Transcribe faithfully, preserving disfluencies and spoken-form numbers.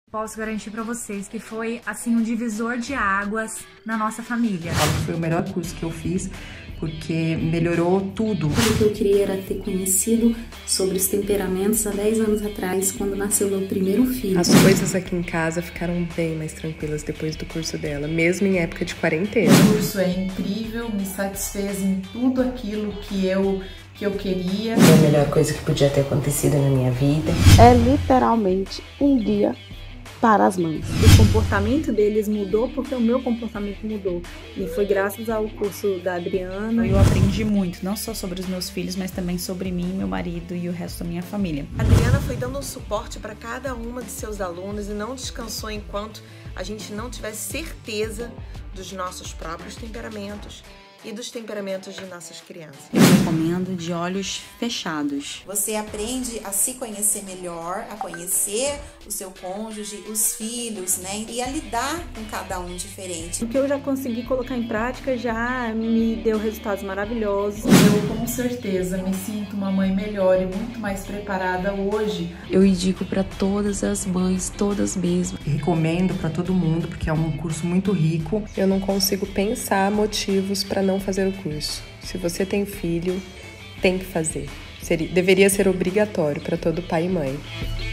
Posso garantir para vocês que foi, assim, um divisor de águas na nossa família. Foi o melhor curso que eu fiz, porque melhorou tudo. Tudo que eu queria era ter conhecido sobre os temperamentos há dez anos atrás, quando nasceu meu primeiro filho. As coisas aqui em casa ficaram bem mais tranquilas depois do curso dela, mesmo em época de quarentena. O curso é incrível, me satisfez em tudo aquilo que eu... que eu queria. É a melhor coisa que podia ter acontecido na minha vida. É literalmente um guia para as mães. O comportamento deles mudou porque o meu comportamento mudou. E foi graças ao curso da Adriana. Eu aprendi muito, não só sobre os meus filhos, mas também sobre mim, meu marido e o resto da minha família. A Adriana foi dando um suporte para cada uma de seus alunos e não descansou enquanto a gente não tivesse certeza dos nossos próprios temperamentos e dos temperamentos de nossas crianças. Eu recomendo de olhos fechados. Você aprende a se conhecer melhor, a conhecer o seu cônjuge, os filhos, né? E a lidar com cada um diferente. O que eu já consegui colocar em prática já me deu resultados maravilhosos. Eu com certeza me sinto uma mãe melhor e muito mais preparada hoje. Eu indico para todas as mães, todas mesmo. E recomendo para todo mundo, porque é um curso muito rico. Eu não consigo pensar motivos para não fazer o curso. Se você tem filho, tem que fazer. Seria, deveria ser obrigatório para todo pai e mãe.